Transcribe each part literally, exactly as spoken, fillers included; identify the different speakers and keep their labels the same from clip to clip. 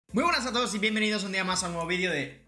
Speaker 1: Muy buenas a todos y bienvenidos un día más a un nuevo vídeo de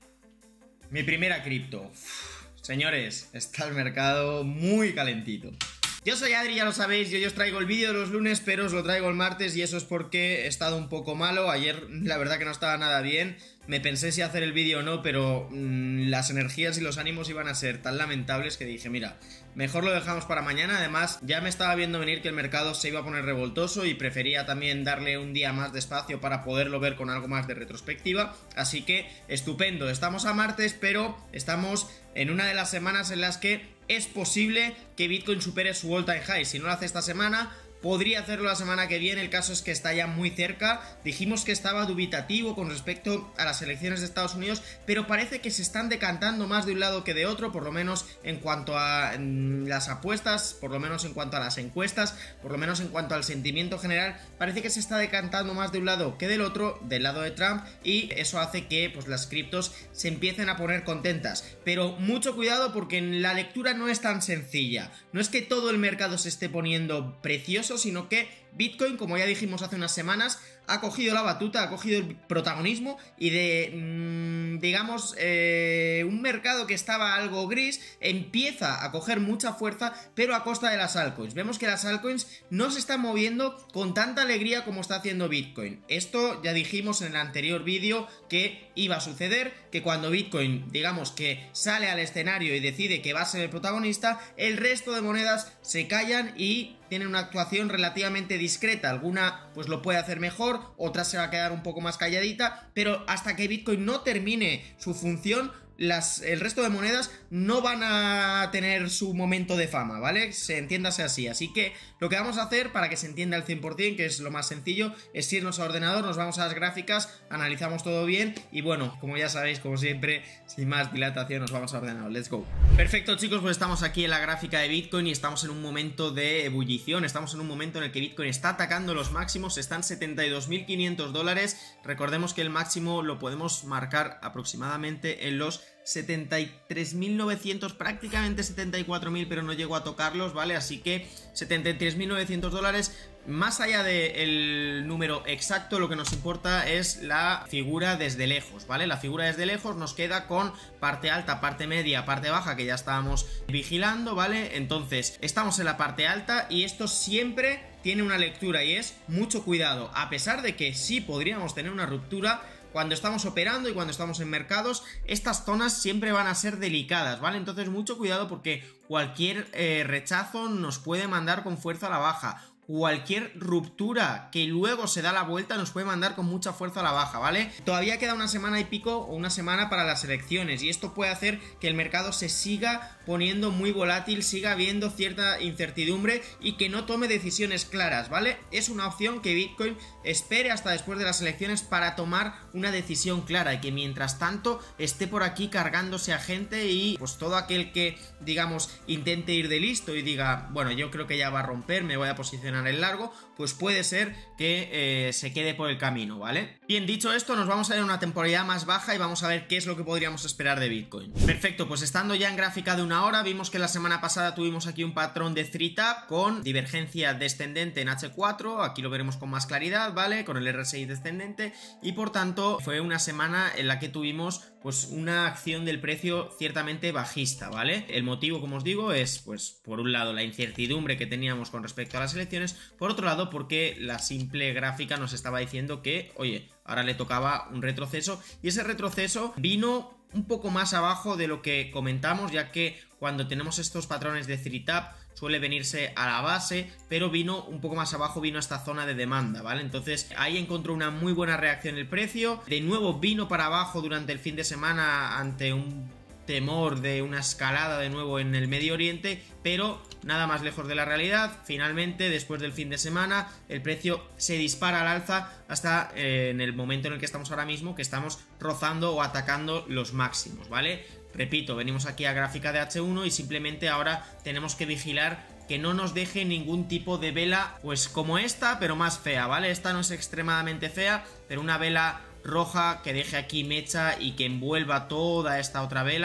Speaker 1: mi primera cripto. Señores, está el mercado muy calentito. Yo soy Adri, ya lo sabéis, yo, yo os traigo el vídeo de los lunes, pero os lo traigo el martes y eso es porque he estado un poco malo. Ayer la verdad que no estaba nada bien, me pensé si hacer el vídeo o no, pero mmm, las energías y los ánimos iban a ser tan lamentables que dije, mira, mejor lo dejamos para mañana. Además, ya me estaba viendo venir que el mercado se iba a poner revoltoso y prefería también darle un día más de espacio para poderlo ver con algo más de retrospectiva. Así que, estupendo, estamos a martes, pero estamos en una de las semanas en las que es posible que Bitcoin supere su all-time high. Si no lo hace esta semana, podría hacerlo la semana que viene. El caso es que está ya muy cerca. Dijimos que estaba dubitativo con respecto a las elecciones de Estados Unidos, pero parece que se están decantando más de un lado que de otro, por lo menos en cuanto a mm, las apuestas, por lo menos en cuanto a las encuestas, por lo menos en cuanto al sentimiento general. Parece que se está decantando más de un lado que del otro, del lado de Trump, y eso hace que pues, las criptos se empiecen a poner contentas. Pero mucho cuidado porque la lectura no es tan sencilla. No es que todo el mercado se esté poniendo precioso, sino que Bitcoin, como ya dijimos hace unas semanas, ha cogido la batuta, ha cogido el protagonismo y de, mmm, digamos, eh, un mercado que estaba algo gris, empieza a coger mucha fuerza, pero a costa de las altcoins. Vemos que las altcoins no se están moviendo con tanta alegría como está haciendo Bitcoin. Esto ya dijimos en el anterior vídeo que iba a suceder, que cuando Bitcoin, digamos que sale al escenario y decide que va a ser el protagonista, el resto de monedas se callan y tienen una actuación relativamente discreta. Alguna pues lo puede hacer mejor, otra se va a quedar un poco más calladita, pero hasta que Bitcoin no termine su función, Las, el resto de monedas no van a tener su momento de fama, ¿vale? Se entiéndase así. Así que lo que vamos a hacer para que se entienda al cien por cien, que es lo más sencillo, es irnos a ordenador, nos vamos a las gráficas, analizamos todo bien y bueno, como ya sabéis, como siempre, sin más dilatación, nos vamos a ordenador. Let's go. Perfecto, chicos, pues estamos aquí en la gráfica de Bitcoin y estamos en un momento de ebullición, estamos en un momento en el que Bitcoin está atacando los máximos, están setenta y dos mil quinientos dólares. Recordemos que el máximo lo podemos marcar aproximadamente en los setenta y tres mil novecientos, prácticamente setenta y cuatro mil, pero no llego a tocarlos, ¿vale? Así que setenta y tres mil novecientos dólares. Más allá del número exacto, lo que nos importa es la figura desde lejos, ¿vale? La figura desde lejos nos queda con parte alta, parte media, parte baja, que ya estábamos vigilando, ¿vale? Entonces, estamos en la parte alta y esto siempre tiene una lectura y es mucho cuidado. A pesar de que sí podríamos tener una ruptura, cuando estamos operando y cuando estamos en mercados, estas zonas siempre van a ser delicadas, ¿vale? Entonces mucho cuidado porque cualquier eh, rechazo nos puede mandar con fuerza a la baja. Cualquier ruptura que luego se da la vuelta nos puede mandar con mucha fuerza a la baja, ¿vale? Todavía queda una semana y pico o una semana para las elecciones y esto puede hacer que el mercado se siga poniendo muy volátil, siga habiendo cierta incertidumbre y que no tome decisiones claras, ¿vale? Es una opción que Bitcoin espere hasta después de las elecciones para tomar una decisión clara y que mientras tanto esté por aquí cargándose a gente y pues todo aquel que, digamos, intente ir de listo y diga, bueno, yo creo que ya va a romper, me voy a posicionar en largo, pues puede ser que eh, se quede por el camino, ¿vale? Bien, dicho esto, nos vamos a ir a una temporalidad más baja y vamos a ver qué es lo que podríamos esperar de Bitcoin. Perfecto, pues estando ya en gráfica de una hora, vimos que la semana pasada tuvimos aquí un patrón de three tap con divergencia descendente en hache cuatro, aquí lo veremos con más claridad, ¿vale? Con el erre ese i descendente y por tanto fue una semana en la que tuvimos pues una acción del precio ciertamente bajista, ¿vale? El motivo, como os digo, es pues por un lado la incertidumbre que teníamos con respecto a las elecciones, por otro lado porque la simple gráfica nos estaba diciendo que, oye, ahora le tocaba un retroceso y ese retroceso vino un poco más abajo de lo que comentamos, ya que cuando tenemos estos patrones de three tap suele venirse a la base, pero vino un poco más abajo, vino a esta zona de demanda, ¿vale? Entonces ahí encontró una muy buena reacción el precio, de nuevo vino para abajo durante el fin de semana ante un temor de una escalada de nuevo en el Medio Oriente, pero nada más lejos de la realidad. Finalmente, después del fin de semana, el precio se dispara al alza hasta eh, en el momento en el que estamos ahora mismo, que estamos rozando o atacando los máximos, ¿vale? Repito, venimos aquí a gráfica de hache uno y simplemente ahora tenemos que vigilar que no nos deje ningún tipo de vela, pues como esta, pero más fea, ¿vale? Esta no es extremadamente fea, pero una vela roja que deje aquí mecha y que envuelva toda esta otra vela,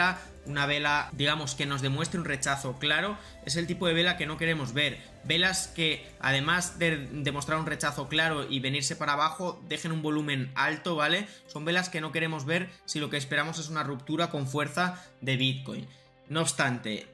Speaker 1: una vela, digamos, que nos demuestre un rechazo claro, es el tipo de vela que no queremos ver. Velas que, además de demostrar un rechazo claro y venirse para abajo, dejen un volumen alto, ¿vale? Son velas que no queremos ver si lo que esperamos es una ruptura con fuerza de Bitcoin. No obstante,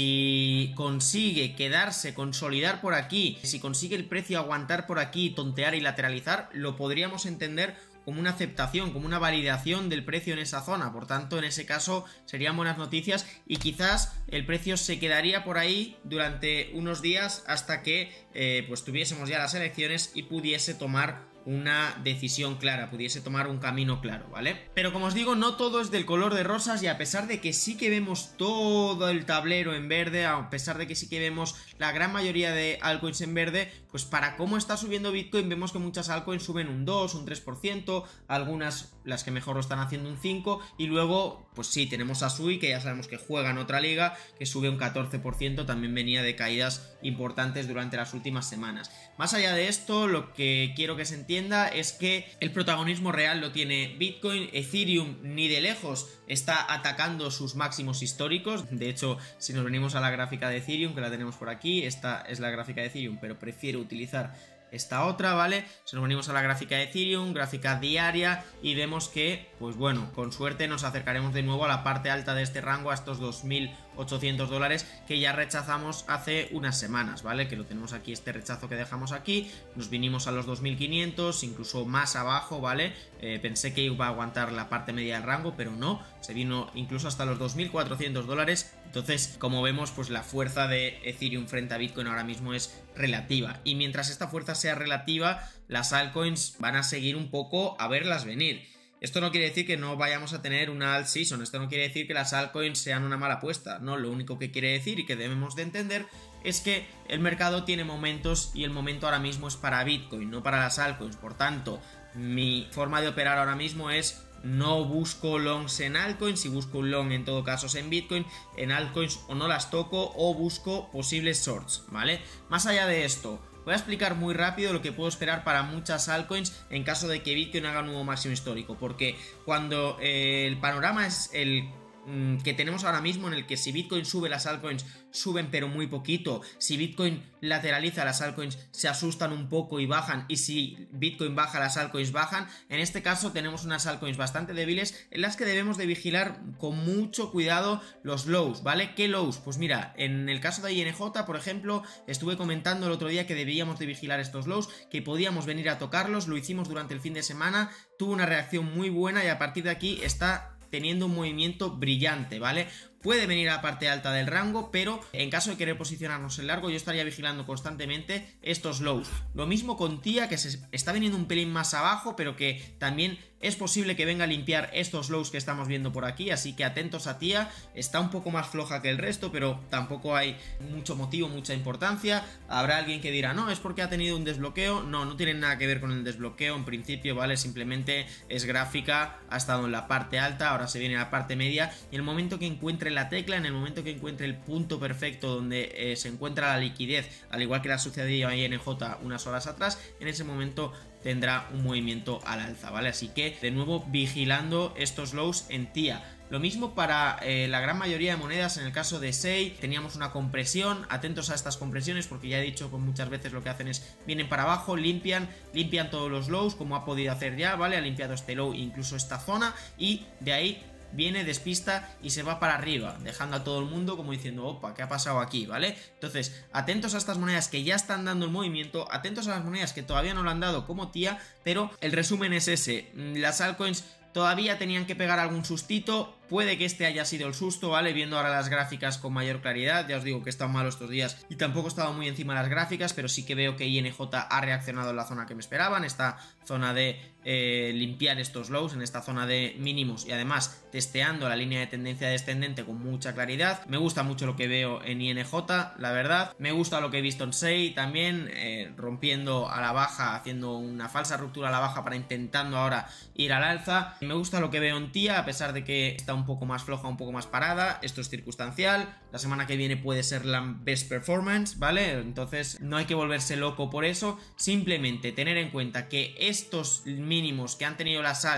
Speaker 1: si consigue quedarse, consolidar por aquí, si consigue el precio aguantar por aquí, tontear y lateralizar, lo podríamos entender como una aceptación, como una validación del precio en esa zona. Por tanto, en ese caso serían buenas noticias y quizás el precio se quedaría por ahí durante unos días hasta que eh, pues tuviésemos ya las elecciones y pudiese tomar una decisión clara, pudiese tomar un camino claro, ¿vale? Pero como os digo, no todo es del color de rosas y a pesar de que sí que vemos todo el tablero en verde, a pesar de que sí que vemos la gran mayoría de altcoins en verde, pues para cómo está subiendo Bitcoin vemos que muchas altcoins suben un dos, un tres por ciento, algunas, las que mejor lo están haciendo, un cinco por ciento, y luego, pues sí, tenemos a Sui, que ya sabemos que juega en otra liga, que sube un catorce por ciento, también venía de caídas importantes durante las últimas semanas. Más allá de esto, lo que quiero que se entienda es que el protagonismo real lo tiene Bitcoin. Ethereum ni de lejos está atacando sus máximos históricos. De hecho, si nos venimos a la gráfica de Ethereum, que la tenemos por aquí, esta es la gráfica de Ethereum, pero prefiero utilizar esta otra, ¿vale? Si nos venimos a la gráfica de Ethereum, gráfica diaria, y vemos que, pues bueno, con suerte nos acercaremos de nuevo a la parte alta de este rango, a estos dos mil ochocientos dólares que ya rechazamos hace unas semanas, ¿vale? Que lo tenemos aquí, este rechazo que dejamos aquí, nos vinimos a los dos mil quinientos, incluso más abajo, ¿vale? Eh, pensé que iba a aguantar la parte media del rango, pero no, se vino incluso hasta los dos mil cuatrocientos dólares. Entonces, como vemos, pues la fuerza de Ethereum frente a Bitcoin ahora mismo es relativa, y mientras esta fuerza sea relativa, las altcoins van a seguir un poco a verlas venir. Esto no quiere decir que no vayamos a tener una alt season, esto no quiere decir que las altcoins sean una mala apuesta, no, lo único que quiere decir y que debemos de entender es que el mercado tiene momentos y el momento ahora mismo es para Bitcoin, no para las altcoins. Por tanto, mi forma de operar ahora mismo es: no busco longs en altcoins, si busco un long en todo caso es en Bitcoin, en altcoins o no las toco o busco posibles shorts, ¿vale? Más allá de esto, voy a explicar muy rápido lo que puedo esperar para muchas altcoins en caso de que Bitcoin haga un nuevo máximo histórico, porque cuando eh, el panorama es el que tenemos ahora mismo, en el que si Bitcoin sube, las altcoins suben pero muy poquito, si Bitcoin lateraliza, las altcoins se asustan un poco y bajan, y si Bitcoin baja, las altcoins bajan. En este caso tenemos unas altcoins bastante débiles en las que debemos de vigilar con mucho cuidado los lows, ¿vale? ¿Qué lows? Pues mira, en el caso de I N J, por ejemplo, estuve comentando el otro día que debíamos de vigilar estos lows, que podíamos venir a tocarlos, lo hicimos durante el fin de semana, tuvo una reacción muy buena y a partir de aquí está teniendo un movimiento brillante, ¿vale? Puede venir a la parte alta del rango, pero en caso de querer posicionarnos en largo, yo estaría vigilando constantemente estos lows. Lo mismo con T I A, que se está viniendo un pelín más abajo, pero que también es posible que venga a limpiar estos lows que estamos viendo por aquí, así que atentos a T I A. Está un poco más floja que el resto, pero tampoco hay mucho motivo, mucha importancia. Habrá alguien que dirá, no, es porque ha tenido un desbloqueo. No, no tiene nada que ver con el desbloqueo en principio, ¿vale? Simplemente es gráfica, ha estado en la parte alta, ahora se viene a la parte media, y en el momento que encuentre la tecla, en el momento que encuentre el punto perfecto donde eh, se encuentra la liquidez, al igual que la sucedido a I N J unas horas atrás, en ese momento tendrá un movimiento al alza, ¿vale? Así que, de nuevo, vigilando estos lows en T I A. Lo mismo para eh, la gran mayoría de monedas. En el caso de S E I teníamos una compresión, atentos a estas compresiones, porque ya he dicho que muchas veces lo que hacen es, vienen para abajo, limpian, limpian todos los lows, como ha podido hacer ya, ¿vale? Ha limpiado este low, incluso esta zona, y de ahí viene, despista y se va para arriba, dejando a todo el mundo como diciendo, opa, ¿qué ha pasado aquí? ¿Vale? Entonces, atentos a estas monedas que ya están dando el movimiento, atentos a las monedas que todavía no lo han dado como T I A, pero el resumen es ese: las altcoins todavía tenían que pegar algún sustito. Puede que este haya sido el susto, ¿vale? Viendo ahora las gráficas con mayor claridad, ya os digo que he estado malo estos días y tampoco he estado muy encima de las gráficas, pero sí que veo que I N J ha reaccionado en la zona que me esperaban, esta zona de eh, limpiar estos lows, en esta zona de mínimos, y además testeando la línea de tendencia descendente con mucha claridad. Me gusta mucho lo que veo en I N J, la verdad. Me gusta lo que he visto en S E I también, eh, rompiendo a la baja, haciendo una falsa ruptura a la baja para intentando ahora ir al alza. Me gusta lo que veo en T I A, a pesar de que está un poco más floja, un poco más parada. Esto es circunstancial, la semana que viene puede ser la best performance, ¿vale? Entonces no hay que volverse loco por eso, simplemente tener en cuenta que estos mínimos que han tenido las alts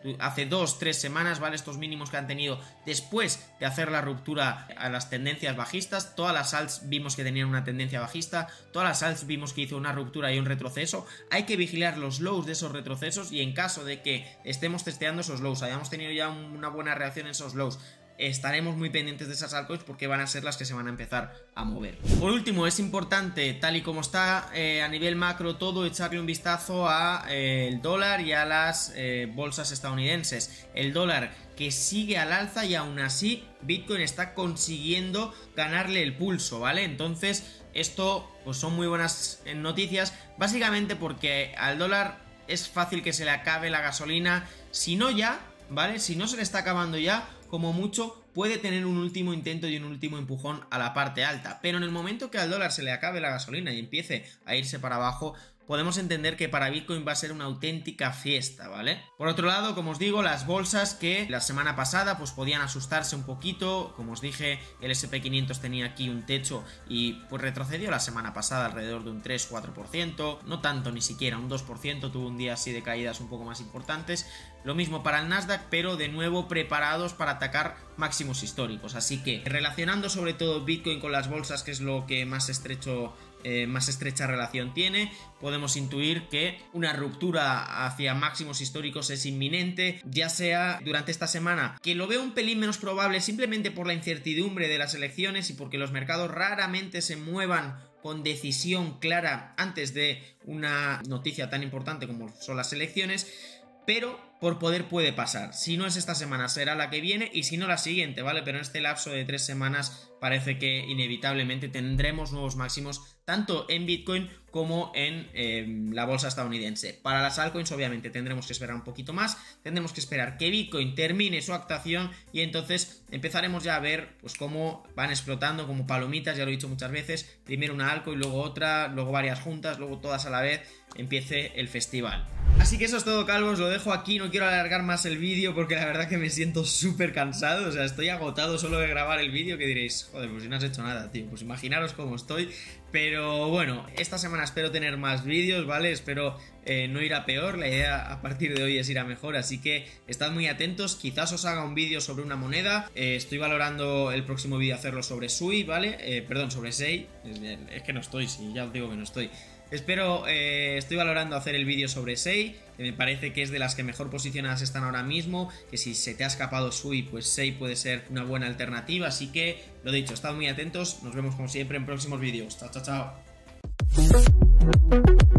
Speaker 1: hace dos, tres semanas, ¿vale? Estos mínimos que han tenido después de hacer la ruptura a las tendencias bajistas. Todas las alts vimos que tenían una tendencia bajista, todas las alts vimos que hizo una ruptura y un retroceso. Hay que vigilar los lows de esos retrocesos y en caso de que estemos testeando esos lows, hayamos tenido ya una buena reacción en esos lows, estaremos muy pendientes de esas altcoins porque van a ser las que se van a empezar a mover. Por último, es importante, tal y como está eh, a nivel macro todo, echarle un vistazo a eh, el dólar y a las eh, bolsas estadounidenses. El dólar que sigue al alza y aún así Bitcoin está consiguiendo ganarle el pulso, ¿vale? Entonces esto pues son muy buenas noticias, básicamente porque al dólar es fácil que se le acabe la gasolina, si no ya, ¿vale? Si no se le está acabando ya, como mucho puede tener un último intento y un último empujón a la parte alta, pero en el momento que al dólar se le acabe la gasolina y empiece a irse para abajo, podemos entender que para Bitcoin va a ser una auténtica fiesta, ¿vale? Por otro lado, como os digo, las bolsas que la semana pasada pues podían asustarse un poquito, como os dije, el ese pe quinientos tenía aquí un techo y pues retrocedió la semana pasada alrededor de un tres cuatro por ciento, no tanto ni siquiera, un dos por ciento, tuvo un día así de caídas un poco más importantes. Lo mismo para el Nasdaq, pero de nuevo preparados para atacar máximos históricos, así que relacionando sobre todo Bitcoin con las bolsas, que es lo que más estrecho Eh, más estrecha relación tiene, podemos intuir que una ruptura hacia máximos históricos es inminente, ya sea durante esta semana, que lo veo un pelín menos probable simplemente por la incertidumbre de las elecciones y porque los mercados raramente se muevan con decisión clara antes de una noticia tan importante como son las elecciones, pero por poder puede pasar. Si no es esta semana, será la que viene y si no la siguiente, ¿vale? Pero en este lapso de tres semanas parece que inevitablemente tendremos nuevos máximos tanto en Bitcoin como en eh, la bolsa estadounidense. Para las altcoins obviamente tendremos que esperar un poquito más, tendremos que esperar que Bitcoin termine su actuación y entonces empezaremos ya a ver pues cómo van explotando como palomitas, ya lo he dicho muchas veces, primero una altcoin, luego otra, luego varias juntas, luego todas a la vez, empiece el festival. Así que eso es todo, calvos, lo dejo aquí, no quiero alargar más el vídeo porque la verdad que me siento súper cansado, o sea, estoy agotado solo de grabar el vídeo, que diréis, joder, pues si no has hecho nada, tío, pues imaginaros cómo estoy. Pero bueno, esta semana espero tener más vídeos, ¿vale? Espero eh, no ir a peor, la idea a partir de hoy es ir a mejor, así que estad muy atentos, quizás os haga un vídeo sobre una moneda, eh, estoy valorando el próximo vídeo hacerlo sobre Sui, ¿vale? Eh, perdón, sobre Sei, es, es que no estoy, sí, ya os digo que no estoy. Espero, eh, estoy valorando hacer el vídeo sobre Sei, que me parece que es de las que mejor posicionadas están ahora mismo, que si se te ha escapado Sui, pues Sei puede ser una buena alternativa, así que lo dicho, estad muy atentos, nos vemos como siempre en próximos vídeos. Chao, chao, chao.